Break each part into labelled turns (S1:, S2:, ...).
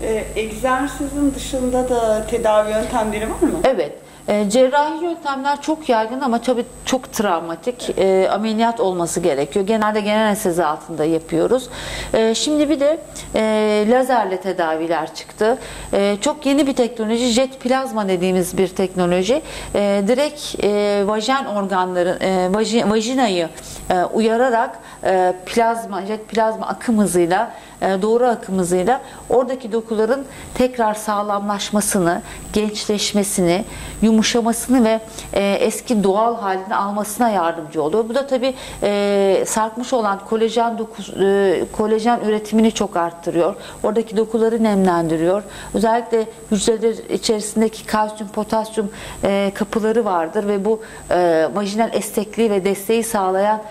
S1: Egzersizin dışında da tedavi yöntemleri var mı?
S2: Evet. Cerrahi yöntemler çok yaygın ama tabii çok travmatik. Ameliyat olması gerekiyor. Genelde genel anestezi altında yapıyoruz. Şimdi bir de lazerle tedaviler çıktı. Çok yeni bir teknoloji, jet plazma dediğimiz bir teknoloji. Direkt vajin organları, vajinayı uyararak jet plazma akım hızıyla, doğru akım hızıyla oradaki dokuların tekrar sağlamlaşmasını, gençleşmesini, yumuşamasını ve eski doğal halini almasına yardımcı oluyor. Bu da tabii sarkmış olan kolajen üretimini çok arttırıyor. Oradaki dokuları nemlendiriyor. Özellikle hücreler içerisindeki kalsiyum, potasyum kapıları vardır ve bu vajinal esnekliği ve desteği sağlayan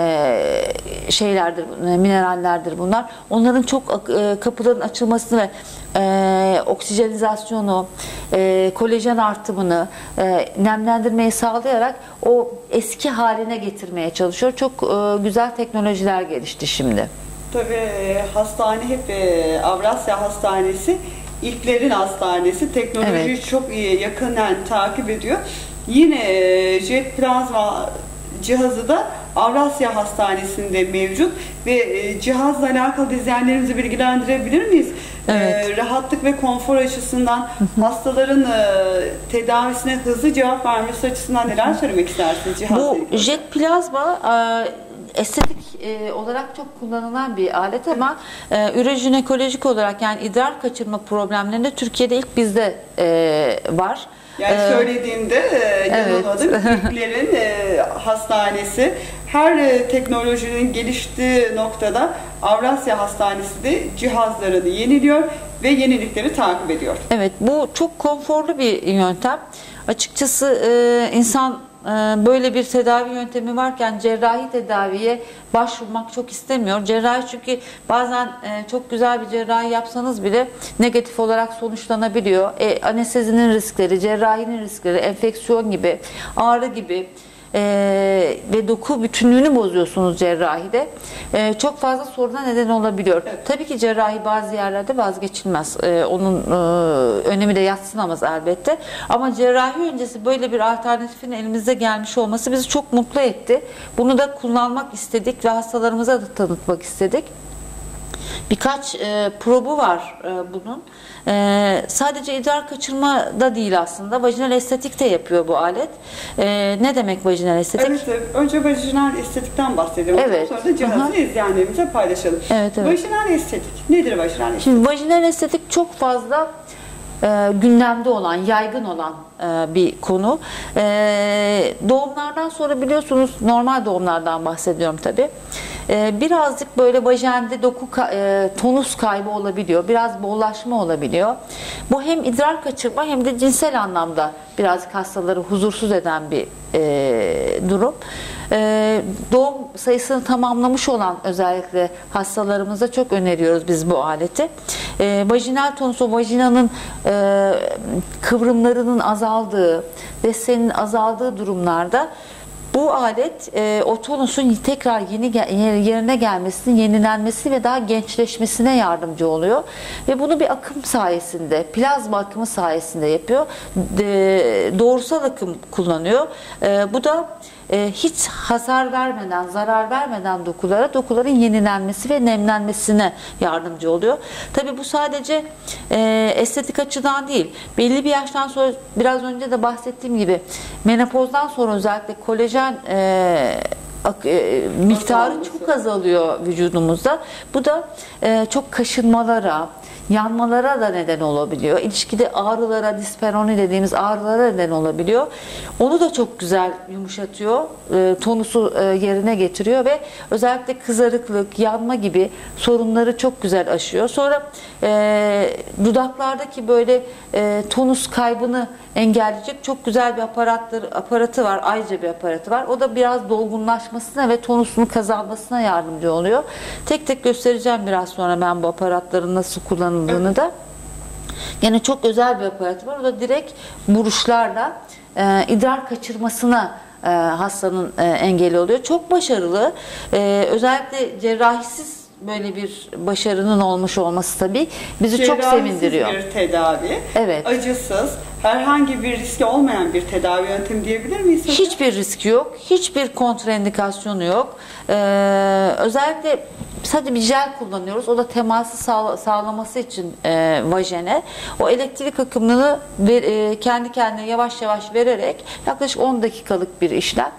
S2: şeylerdir, minerallerdir bunlar. Onların çok kapıların açılmasını ve oksijenizasyonu, kolajen artımını, nemlendirmeyi sağlayarak o eski haline getirmeye çalışıyor. Çok güzel teknolojiler gelişti şimdi.
S1: Tabii hastane hep Avrasya Hastanesi ilklerin hastanesi. Teknolojiyi
S2: Evet.
S1: çok iyi yakından takip ediyor. Yine jet plazma cihazı da Avrasya Hastanesi'nde mevcut ve cihazla alakalı izleyenlerimizi bilgilendirebilir miyiz?
S2: Evet.
S1: Rahatlık ve konfor açısından hastaların tedavisine hızlı cevap vermesi açısından neler söylemek istersiniz cihazla ilgili?
S2: Bu jet plazma estetik olarak çok kullanılan bir alet ama ürojinekolojik olarak yani idrar kaçırma problemlerinde Türkiye'de ilk bizde var.
S1: Yani söylediğimde yanılmadım.
S2: Evet.
S1: İlklerin hastanesi her teknolojinin geliştiği noktada Avrasya Hastanesi de cihazlarını yeniliyor ve yenilikleri takip ediyor.
S2: Evet, bu çok konforlu bir yöntem. Açıkçası insan böyle bir tedavi yöntemi varken cerrahi tedaviye başvurmak çok istemiyor. Cerrahi çünkü bazen çok güzel bir cerrahi yapsanız bile negatif olarak sonuçlanabiliyor. Anestezinin riskleri, cerrahinin riskleri, enfeksiyon gibi, ağrı gibi ve doku bütünlüğünü bozuyorsunuz cerrahide. Çok fazla soruna neden olabiliyor.
S1: Evet.
S2: Tabii ki cerrahi bazı yerlerde vazgeçilmez. Onun önemi de yadsınamaz elbette. Ama cerrahi öncesi böyle bir alternatifin elimizde gelmiş olması bizi çok mutlu etti. Bunu da kullanmak istedik ve hastalarımıza da tanıtmak istedik. Birkaç probu var bunun. Sadece idrar kaçırma da değil aslında. Vajinal estetik de yapıyor bu alet. Ne demek vajinal estetik?
S1: Evet, önce vajinal estetikten bahsedelim.
S2: Evet.
S1: Sonra da cihazı izleyenlerimize paylaşalım.
S2: Evet, evet.
S1: Vajinal estetik. Nedir vajinal estetik?
S2: Şimdi vajinal estetik çok fazla gündemde olan, yaygın olan bir konu. Doğumlardan sonra biliyorsunuz, normal doğumlardan bahsediyorum tabii. Birazcık böyle vajende tonus kaybı olabiliyor. Biraz bollaşma olabiliyor. Bu hem idrar kaçırma hem de cinsel anlamda birazcık hastaları huzursuz eden bir durum. Doğum sayısını tamamlamış olan özellikle hastalarımıza çok öneriyoruz biz bu aleti. Vajinal tonus, o vajinanın kıvrımlarının azaldığı, desteğinin azaldığı durumlarda bu alet o tonusun tekrar yerine gelmesini, yenilenmesi ve daha gençleşmesine yardımcı oluyor. Ve bunu bir akım sayesinde, plazma akımı sayesinde yapıyor. Doğrusal akım kullanıyor. Bu da hiç hasar vermeden, zarar vermeden dokuların yenilenmesi ve nemlenmesine yardımcı oluyor. Tabii bu sadece estetik açıdan değil. Belli bir yaştan sonra, biraz önce de bahsettiğim gibi, menopozdan sonra özellikle kolajen miktarı çok azalıyor vücudumuzda. Bu da çok kaşınmalara, yanmalara da neden olabiliyor. İlişkide ağrılara, disperoni dediğimiz ağrılara neden olabiliyor. Onu da çok güzel yumuşatıyor. Tonusu yerine getiriyor ve özellikle kızarıklık, yanma gibi sorunları çok güzel aşıyor. Sonra dudaklardaki böyle tonus kaybını engelleyecek çok güzel bir aparatı var. Ayrıca bir aparatı var. O da biraz dolgunlaşmasına ve tonusunu kazanmasına yardımcı oluyor. Tek tek göstereceğim biraz sonra ben bu aparatların nasıl kullanıldığını da. Gene çok özel bir aparatı var. O da direkt vuruşlarla idrar kaçırmasına hastanın engeli oluyor. Çok başarılı. Özellikle cerrahisiz böyle bir başarının olmuş olması tabii bizi çok
S1: Cerrahisiz
S2: sevindiriyor.
S1: bir tedavi,
S2: Evet.
S1: acısız, herhangi bir riski olmayan bir tedavi yöntemi diyebilir miyiz hocam?
S2: Hiçbir riski yok, hiçbir kontraindikasyonu yok. Özellikle sadece bir jel kullanıyoruz. O da teması sağlaması için vajene. O elektrik akımını kendi kendine yavaş yavaş vererek yaklaşık 10 dakikalık bir işlem.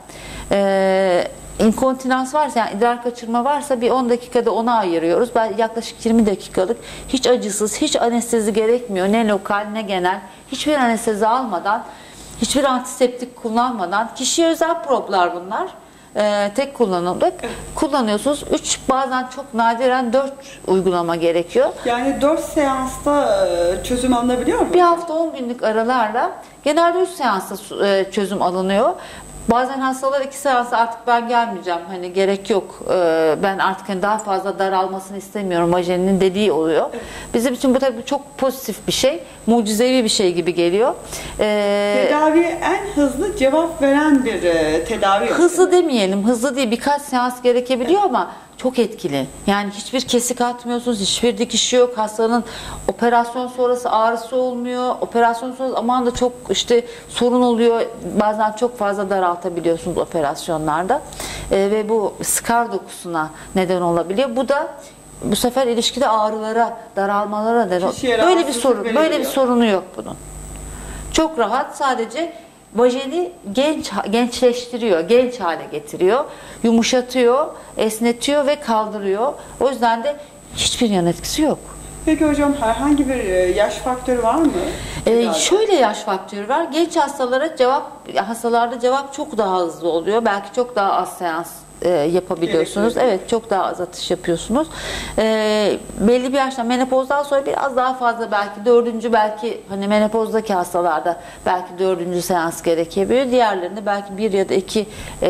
S2: İnkontinans varsa, yani idrar kaçırma varsa bir 10 dakikada ona ayırıyoruz. Yaklaşık 20 dakikalık, hiç acısız, hiç anestezi gerekmiyor. Ne lokal ne genel. Hiçbir anestezi almadan, hiçbir antiseptik kullanmadan, kişiye özel proplar bunlar. Tek kullanımlık. Kullanıyorsunuz. 3, bazen çok nadiren 4 uygulama gerekiyor.
S1: Yani 4 seansta çözüm alınabiliyor mu?
S2: Bir hafta 10 günlük aralarla genelde 3 seansta çözüm alınıyor. Bazen hastalar 2 seansa artık ben gelmeyeceğim, hani gerek yok, ben artık hani daha fazla daralmasını istemiyorum vajeninin dediği oluyor. Evet. Bizim için bu tabii çok pozitif bir şey, mucizevi bir şey gibi geliyor.
S1: Tedaviye en hızlı cevap veren bir tedavi yöntemi.
S2: Hızlı demeyelim, hızlı değil, birkaç seans gerekebiliyor ama çok etkili. Yani hiçbir kesik atmıyorsunuz, hiçbir dikiş yok. Hastanın operasyon sonrası ağrısı olmuyor. Operasyon sonrası aman da çok işte sorun oluyor. Bazen çok fazla daraltabiliyorsunuz operasyonlarda. Ve bu skar dokusuna neden olabiliyor. Bu da bu sefer ilişkide ağrılara, daralmalara neden oluyor. Böyle bir sorunu yok bunun. Çok rahat, sadece vajeni gençleştiriyor, genç hale getiriyor, yumuşatıyor, esnetiyor ve kaldırıyor. O yüzden de hiçbir yan etkisi yok.
S1: Peki hocam, herhangi bir yaş faktörü var mı?
S2: Şöyle yaş faktörü var. Genç hastalarda cevap çok daha hızlı oluyor. Belki çok daha az seans yapabiliyorsunuz. Evet, çok daha az atış yapıyorsunuz. Belli bir yaştan, menopozdan sonra biraz daha fazla, belki 4. belki hani menopozdaki hastalarda belki 4. seans gerekebiliyor. Diğerlerinde belki 1 ya da 2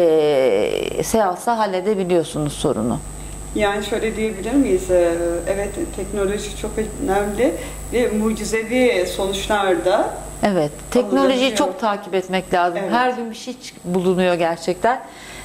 S2: seansa halledebiliyorsunuz sorunu.
S1: Yani şöyle diyebilir miyiz? Evet, teknoloji çok önemli ve mucizevi sonuçlarda.
S2: Evet, teknolojiyi çok takip etmek lazım. Evet. Her gün bir şey bulunuyor gerçekten.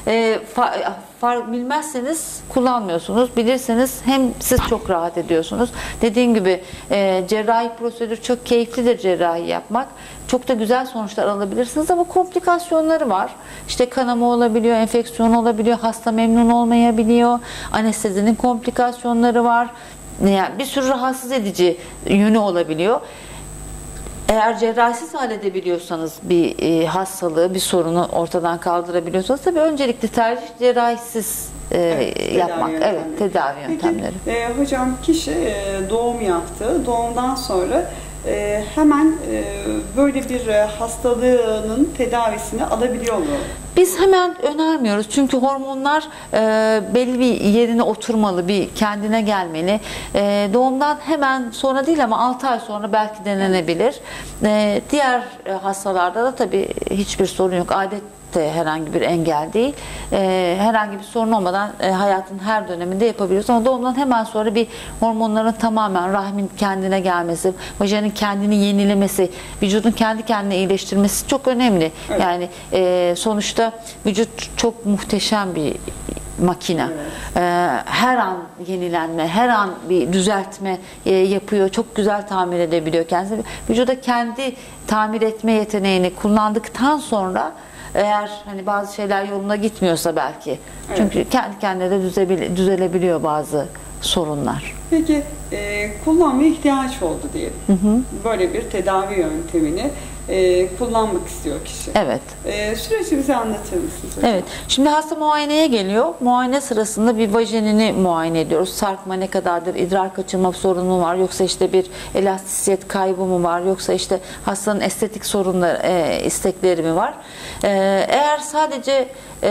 S2: Bilmezseniz kullanmıyorsunuz. Bilirseniz hem siz çok rahat ediyorsunuz. Dediğim gibi cerrahi prosedür çok keyiflidir, cerrahi yapmak. Çok da güzel sonuçlar alabilirsiniz ama komplikasyonları var. İşte kanama olabiliyor, enfeksiyon olabiliyor, hasta memnun olmayabiliyor, anestezinin komplikasyonları var. Yani bir sürü rahatsız edici yönü olabiliyor. Eğer cerrahisiz halledebiliyorsanız bir hastalığı, bir sorunu ortadan kaldırabiliyorsanız tabii öncelikli tercih cerrahisiz yapmak. Evet, tedavi yöntemleri.
S1: Peki, hocam, kişi doğum yaptı. Doğumdan sonra hemen böyle bir hastalığının tedavisini alabiliyor mu?
S2: Biz hemen önermiyoruz çünkü hormonlar belli bir yerine oturmalı, bir kendine gelmeli. Doğumdan hemen sonra değil ama 6 ay sonra belki denenebilir. Diğer hastalarda da tabii hiçbir sorun yok. De herhangi bir engel değil. Herhangi bir sorun olmadan hayatın her döneminde yapabiliyoruz. Ama doğumdan hemen sonra bir hormonların tamamen, rahmin kendine gelmesi, vajenin kendini yenilemesi, vücudun kendi kendine iyileştirmesi çok önemli. Evet. Yani sonuçta vücut çok muhteşem bir makine. Evet. Her an yenilenme, her an bir düzeltme yapıyor. Çok güzel tamir edebiliyor kendisi. Vücuda kendi tamir etme yeteneğini kullandıktan sonra, eğer hani bazı şeyler yoluna gitmiyorsa belki. Evet. Çünkü kendi kendine de düzelebiliyor bazı sorunlar.
S1: Peki kullanmaya ihtiyaç oldu diyelim. Hı hı. Böyle bir tedavi yöntemini kullanmak istiyor kişi.
S2: Evet.
S1: Süreci bize anlatır mısınız hocam?
S2: Evet. Şimdi hasta muayeneye geliyor. Muayene sırasında bir vajenini muayene ediyoruz. Sarkma ne kadardır? İdrar kaçırma sorunu mu var? Yoksa işte bir elastisiyet kaybı mı var? Yoksa işte hastanın estetik sorunları, istekleri mi var? Eğer sadece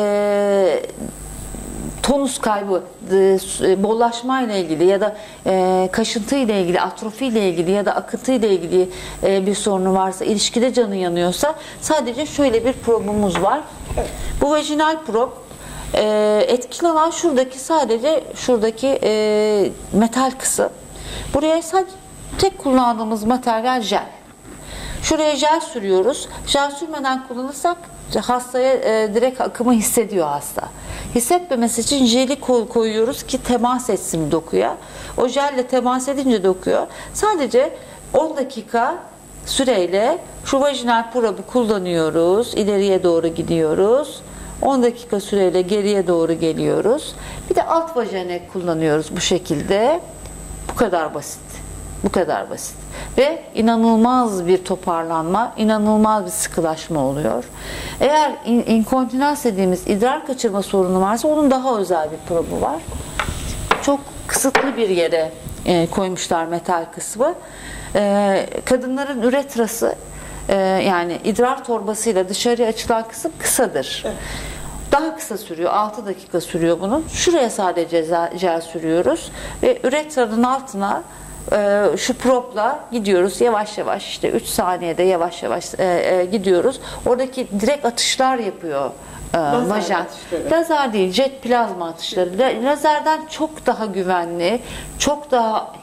S2: tonus kaybı, bollaşma ile ilgili ya da kaşıntı ile ilgili, atrofi ile ilgili ya da akıntı ile ilgili bir sorunu varsa, ilişkide canı yanıyorsa sadece şöyle bir probumuz var. Evet. Bu vajinal prob etkili olan sadece şuradaki metal kısım. Buraya sadece tek kullandığımız materyal jel. Şuraya jel sürüyoruz. Jel sürmeden kullanırsak hastaya direkt akımı hissediyor hasta. Hissetmemesi için jeli koyuyoruz ki temas etsin dokuya. O jelle temas edince dokuyor. Sadece 10 dakika süreyle şu vajinal probü kullanıyoruz. İleriye doğru gidiyoruz. 10 dakika süreyle geriye doğru geliyoruz. Bir de alt vajene kullanıyoruz bu şekilde. Bu kadar basit. Bu kadar basit. Ve inanılmaz bir toparlanma, inanılmaz bir sıkılaşma oluyor. Eğer inkontinans dediğimiz idrar kaçırma sorunu varsa onun daha özel bir probu var. Çok kısıtlı bir yere koymuşlar metal kısmı. Kadınların üretrası yani idrar torbasıyla dışarıya açılan kısım kısadır. Evet. Daha kısa sürüyor. 6 dakika sürüyor bunun. Şuraya sadece jel sürüyoruz ve üretranın altına şu propla gidiyoruz yavaş yavaş, işte 3 saniyede yavaş yavaş gidiyoruz. Oradaki direkt atışlar yapıyor vajen. Lazer değil, jet plazma atışları. Lazerden çok daha güvenli, çok daha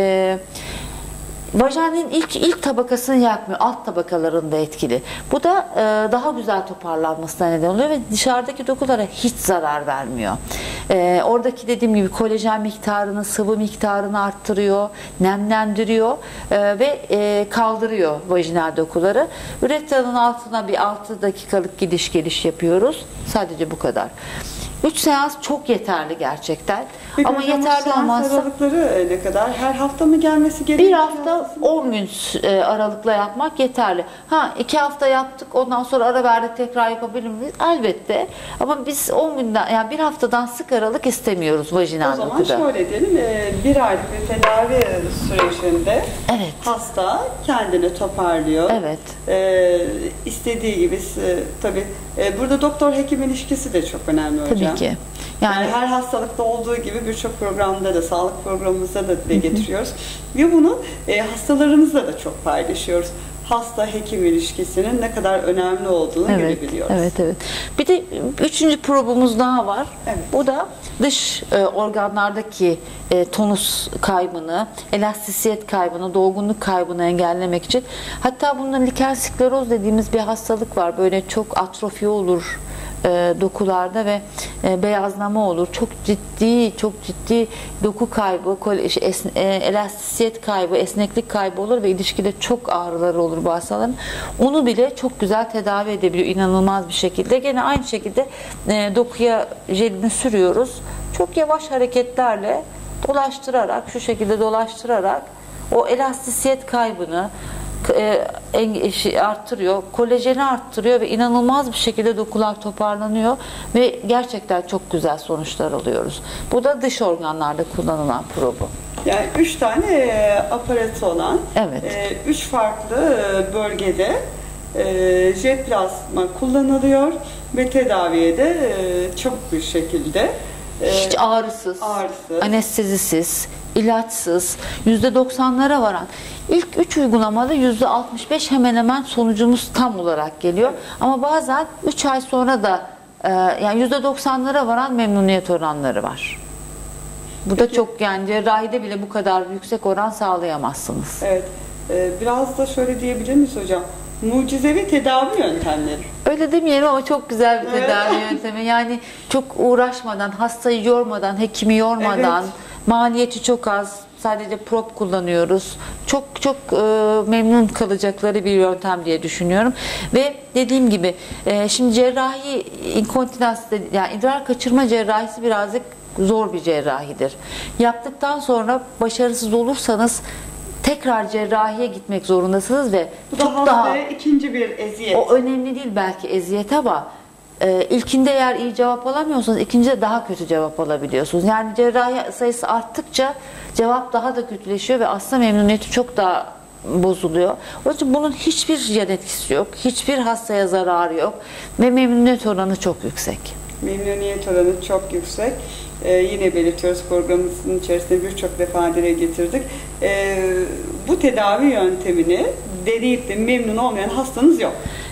S2: vajenin ilk tabakasını yakmıyor, alt tabakalarında etkili. Bu da daha güzel toparlanmasına neden oluyor ve dışarıdaki dokulara hiç zarar vermiyor. Oradaki dediğim gibi kolajen miktarını, sıvı miktarını arttırıyor, nemlendiriyor ve kaldırıyor vajinal dokuları. Üretranın altına bir 6 dakikalık gidiş geliş yapıyoruz. Sadece bu kadar. 3 seans çok yeterli gerçekten.
S1: Peki
S2: ama yeterli olmazsa
S1: aralıkları ne kadar? Her hafta mı gelmesi gerekiyor?
S2: Bir hafta 10 gün aralıkla yapmak yeterli. 2 hafta yaptık, ondan sonra ara verdik, tekrar yapabilir miyiz? Elbette. Ama biz 10 günden, yani bir haftadan sık aralık istemiyoruz vajinal dokuda.
S1: O zaman şöyle diyelim, bir aylık bir tedavi sürecinde
S2: evet,
S1: hasta kendini toparlıyor.
S2: Evet.
S1: İstediği gibi tabii burada doktor-hekim ilişkisi de çok önemli hocam.
S2: Tabii ki.
S1: Yani her hastalıkta olduğu gibi birçok programda da, sağlık programımızda da dile getiriyoruz. Ve bunu hastalarımızla da çok paylaşıyoruz. Hasta-hekim ilişkisinin ne kadar önemli olduğunu görebiliyoruz.
S2: Evet, evet. Bir de 3. probumuz daha var.
S1: Evet.
S2: Bu da dış organlardaki tonus kaybını, elastisiyet kaybını, dolgunluk kaybını engellemek için. Hatta bunda liken skleroz dediğimiz bir hastalık var. Böyle çok atrofi olur dokularda ve beyazlama olur. Çok ciddi doku kaybı, elastisiyet kaybı, esneklik kaybı olur ve ilişkide çok ağrıları olur bu hastaların. Onu bile çok güzel tedavi edebiliyor inanılmaz bir şekilde. Gene aynı şekilde dokuya jelini sürüyoruz. Çok yavaş hareketlerle dolaştırarak, şu şekilde dolaştırarak o elastisiyet kaybını arttırıyor, kolajeni arttırıyor ve inanılmaz bir şekilde dokular toparlanıyor ve gerçekten çok güzel sonuçlar alıyoruz. Bu da dış organlarda kullanılan probu.
S1: Yani 3 tane aparatı olan,
S2: evet,
S1: 3 farklı bölgede jet plazma kullanılıyor ve tedaviye de çabuk bir şekilde
S2: hiç ağrısız, anestezisiz, ilaçsız, %90'lara varan. İlk 3 uygulamada %65 hemen hemen sonucumuz tam olarak geliyor. Ama bazen 3 ay sonra da yani %90'lara varan memnuniyet oranları var. Bu da çok, yani cerrahide bile bu kadar yüksek oran sağlayamazsınız.
S1: Evet. Biraz da şöyle diyebilir miyiz hocam? Mucizevi tedavi yöntemleri.
S2: Öyle demeyelim ama çok güzel bir tedavi yöntemi. Yani çok uğraşmadan, hastayı yormadan, hekimi yormadan, maliyeti çok az, sadece prop kullanıyoruz. Çok memnun kalacakları bir yöntem diye düşünüyorum. Ve dediğim gibi şimdi cerrahi inkontinans, yani idrar kaçırma cerrahisi birazcık zor bir cerrahidir. Yaptıktan sonra başarısız olursanız tekrar cerrahiye gitmek zorundasınız ve
S1: bu çok daha ikinci bir eziyet.
S2: O önemli değil belki eziyet ama ilkinde eğer iyi cevap alamıyorsanız ikincide daha kötü cevap alabiliyorsunuz. Yani cerrahi sayısı arttıkça cevap daha da kötüleşiyor ve aslında memnuniyeti çok daha bozuluyor. Onun için bunun hiçbir yan etkisi yok. Hiçbir hastaya zararı yok ve memnuniyet oranı çok yüksek.
S1: Memnuniyet oranı çok yüksek. Yine belirtiyoruz, programımızın içerisinde birçok defa dile getirdik. Bu tedavi yöntemini deneyip de memnun olmayan hastanız yok.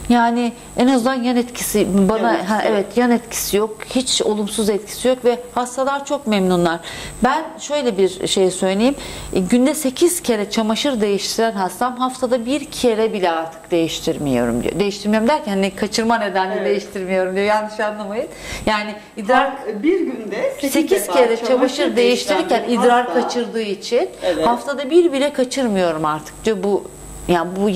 S2: Yani en azından yan etkisi bana
S1: Yan etkisi
S2: evet, yan etkisi yok. Hiç olumsuz etkisi yok ve hastalar çok memnunlar. Ben şöyle bir şey söyleyeyim. Günde 8 kere çamaşır değiştiren hastam haftada bir kere bile artık değiştirmiyorum diyor. Değiştirmiyorum derken hani kaçırma nedenle
S1: Evet.
S2: değiştirmiyorum diyor. Yanlış anlamayın. Yani idrar
S1: Bir günde
S2: 8 kere çamaşır değiştirirken idrar kaçırdığı için
S1: Evet.
S2: haftada bir bile kaçırmıyorum artık diyor. Bu yani bu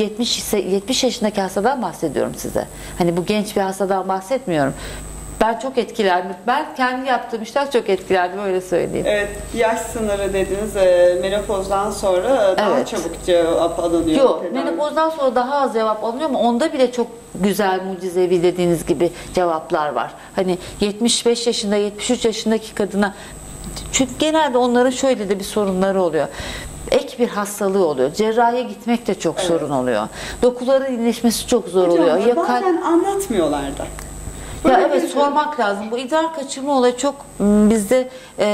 S2: 70 yaşındaki hastadan bahsediyorum size. Hani bu genç bir hastadan bahsetmiyorum. Ben çok etkilendim. Ben kendi yaptığım işler çok etkilendim, öyle söyleyeyim.
S1: Evet, yaş sınırı dediniz, menopozdan sonra daha
S2: Evet.
S1: çabuk cevap alınıyor.
S2: Yok,
S1: tedavi.
S2: menopozdan sonra daha az cevap alınıyor ama onda bile çok güzel, mucizevi dediğiniz gibi cevaplar var. Hani 75 yaşında, 73 yaşındaki kadına, çünkü genelde onların şöyle de bir sorunları oluyor. Ek bir hastalığı oluyor. Cerrahiye gitmek de çok sorun oluyor. Dokuların iyileşmesi çok zor
S1: Hocam,
S2: oluyor. Ya
S1: bazen anlatmıyorlar da.
S2: Ya
S1: Böyle
S2: evet,
S1: bir-
S2: sormak lazım. Bu idrar kaçırma olayı çok bizde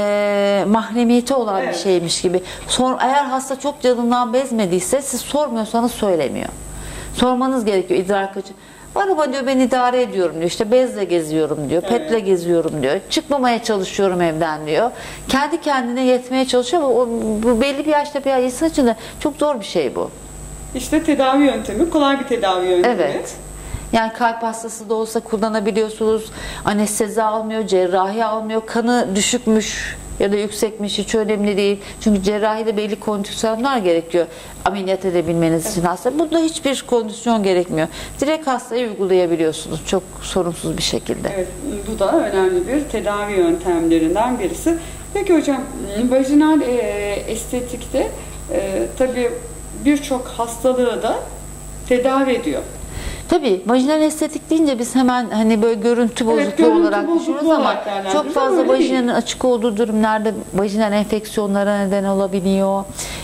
S2: mahremiyeti olan bir
S1: Evet.
S2: şeymiş gibi. Eğer hasta çok canından bezmediyse siz sormuyorsanız söylemiyor. Sormanız gerekiyor idrar kaçırma. Var ama diyor ben idare ediyorum diyor. İşte bezle geziyorum diyor.
S1: Evet.
S2: Petle geziyorum diyor. Çıkmamaya çalışıyorum evden diyor. Kendi kendine yetmeye çalışıyor ama bu belli bir yaşta bir insan için de çok zor bir şey bu.
S1: İşte tedavi yöntemi, kolay bir tedavi yöntemi.
S2: Evet. Yani kalp hastası da olsa kullanabiliyorsunuz. Anestezi almıyor, cerrahi almıyor. Kanı düşükmüş ya da yüksekmiş, hiç önemli değil. Çünkü cerrahide belli kondisyonlar gerekiyor ameliyat edebilmeniz için hasta. Bunda hiçbir kondisyon gerekmiyor. Direkt hastaya uygulayabiliyorsunuz çok sorunsuz bir şekilde.
S1: Evet, bu da önemli bir tedavi yöntemlerinden birisi. Peki hocam, vajinal estetikte tabii birçok hastalığı da tedavi ediyor.
S2: Tabii vajinal estetik deyince biz hemen hani böyle görüntü bozukluğu
S1: görüntü
S2: olarak
S1: bozukluğu
S2: düşünüyoruz ama
S1: olarak değerlendiriyoruz
S2: çok
S1: ama
S2: fazla
S1: öyle değil.
S2: vajinanın açık olduğu durumlarda vajinal enfeksiyonlara neden olabiliyor.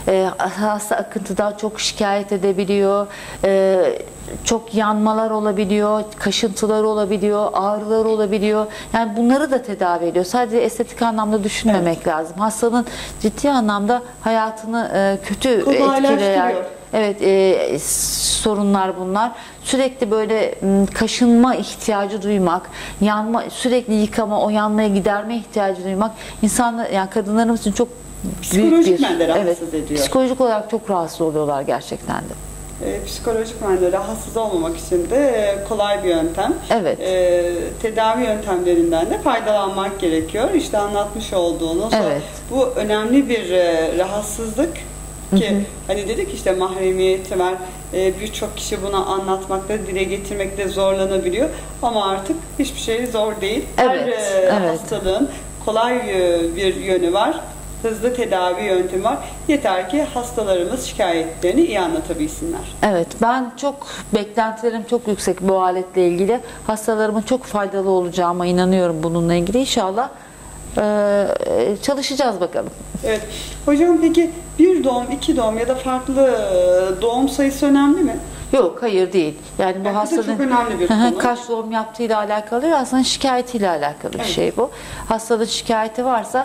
S2: Hasta akıntıdan çok şikayet edebiliyor. Çok yanmalar olabiliyor, kaşıntılar olabiliyor, ağrılar olabiliyor. Yani bunları da tedavi ediyor. Sadece estetik anlamda düşünmemek lazım. Hastanın ciddi anlamda hayatını kötü etkileyen
S1: Kolaylaştırıyor.
S2: evet, sorunlar bunlar. Sürekli böyle kaşınma ihtiyacı duymak, yanma, sürekli yıkama, o yanmaya giderme ihtiyacı duymak insanlar, yani kadınlarımız için çok büyük
S1: Psikolojik
S2: bir
S1: men de rahatsız ediyor.
S2: psikolojik olarak çok rahatsız oluyorlar gerçekten de.
S1: Psikolojik manada rahatsız olmamak için de kolay bir yöntem.
S2: Evet.
S1: Tedavi yöntemlerinden de faydalanmak gerekiyor. İşte anlatmış olduğunuz
S2: Evet.
S1: bu önemli bir rahatsızlık ki hani dedik işte mahremiyeti var. Birçok kişi bunu anlatmakta, dile getirmekte zorlanabiliyor. Ama artık hiçbir şey zor değil.
S2: Evet,
S1: Her
S2: evet.
S1: hastalığın kolay bir yönü var. Hızlı tedavi yöntemi var. Yeter ki hastalarımız şikayetlerini iyi anlatabilsinler.
S2: Evet, ben çok beklentilerim çok yüksek bu aletle ilgili. Hastalarıma çok faydalı olacağıma inanıyorum bununla ilgili. İnşallah çalışacağız bakalım.
S1: Evet. Hocam peki bir doğum, iki doğum ya da farklı doğum sayısı önemli mi?
S2: Yok, hayır değil. Yani bu
S1: Yani bu da
S2: hastanın
S1: çok önemli bir konu.
S2: kaç doğum yaptığıyla alakalı değil, aslında şikayetiyle alakalı bir
S1: Evet.
S2: şey bu. Hastanın şikayeti varsa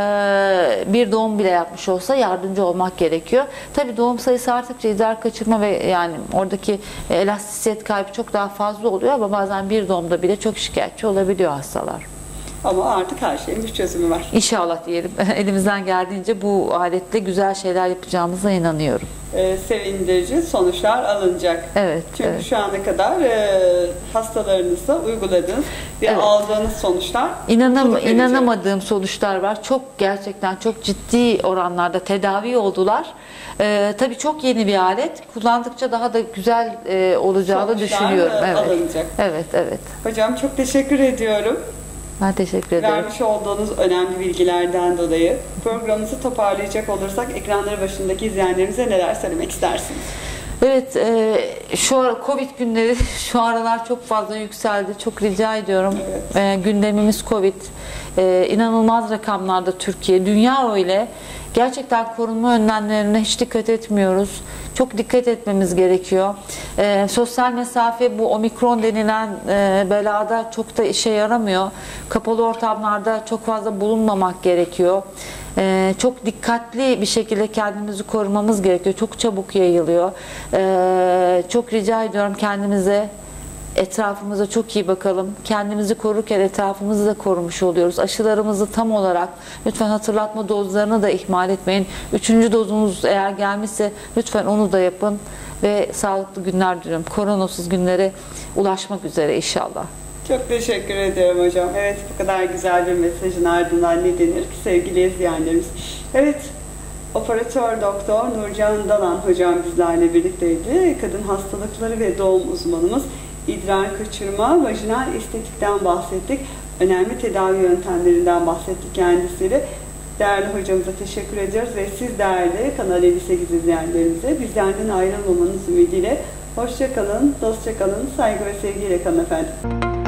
S2: bir doğum bile yapmış olsa yardımcı olmak gerekiyor. Tabii doğum sayısı arttıkça idrar kaçırma ve yani oradaki elastisiyet kaybı çok daha fazla oluyor ama bazen bir doğumda bile çok şikayetçi olabiliyor hastalar.
S1: Ama artık her şeyin bir çözümü var.
S2: İnşallah diyelim. Elimizden geldiğince bu aletle güzel şeyler yapacağımıza inanıyorum.
S1: Sevindirici sonuçlar alınacak.
S2: Evet.
S1: Çünkü
S2: evet.
S1: şu ana kadar hastalarınızda uyguladığınız ve
S2: Evet.
S1: aldığınız sonuçlar mutluluk verici.
S2: İnanamadığım sonuçlar var. Çok gerçekten çok ciddi oranlarda tedavi oldular. Tabii çok yeni bir alet. Kullandıkça daha da güzel olacağını
S1: Sonuçlar,
S2: düşünüyorum. Evet.
S1: alınacak.
S2: Evet, evet.
S1: Hocam çok teşekkür ediyorum.
S2: Ben teşekkür ederim.
S1: Vermiş olduğunuz önemli bilgilerden dolayı. Programımızı toparlayacak olursak ekranları başındaki izleyenlerimize neler söylemek istersiniz?
S2: Evet, şu ara Covid günleri şu aralar çok fazla yükseldi. Çok rica ediyorum. Gündemimiz Covid. İnanılmaz rakamlarda Türkiye. Dünya öyle. Gerçekten korunma önlemlerine hiç dikkat etmiyoruz. Çok dikkat etmemiz gerekiyor. Sosyal mesafe bu omikron denilen belada çok da işe yaramıyor. Kapalı ortamlarda çok fazla bulunmamak gerekiyor. Çok dikkatli bir şekilde kendimizi korumamız gerekiyor. Çok çabuk yayılıyor. Çok rica ediyorum kendimize Etrafımıza çok iyi bakalım. Kendimizi korurken etrafımızı da korumuş oluyoruz. Aşılarımızı tam olarak, lütfen hatırlatma dozlarını da ihmal etmeyin. 3. dozunuz eğer gelmişse lütfen onu da yapın ve sağlıklı günler diliyorum. Koronasız günlere ulaşmak üzere inşallah.
S1: Çok teşekkür ederim hocam. Evet, bu kadar güzel bir mesajın ardından ne denir ki sevgili izleyenlerimiz. Evet, operatör doktor Nurcan Dalan hocam bizlerle birlikteydi. Kadın hastalıkları ve doğum uzmanımız. İdrar kaçırma, vajinal estetikten bahsettik. Önemli tedavi yöntemlerinden bahsettik kendisiyle. Değerli hocamıza teşekkür ediyoruz ve siz değerli Kanal 58 izleyenlerimize bizlerden ayrılmamanız ümidiyle hoşça kalın, dostça kalın, saygı ve sevgiyle kalın efendim.